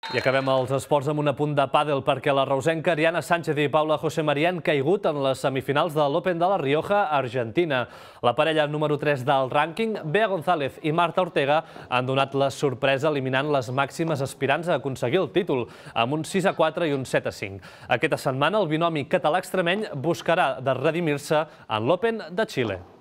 I acabem els esports amb un apunt de pàdel perquè la reusenca Ariana Sánchez i Paula José María han caigut en les semifinals de l'Open de la Rioja, Argentina. La parella número 3 del rànquing, Bea González i Marta Ortega, han donat la sorpresa eliminant les màximes aspirants a aconseguir el títol, amb un 6-4 i un 7-5. Aquesta setmana el binomi català-extremeny buscarà de redimir-se en l'Open de Xile.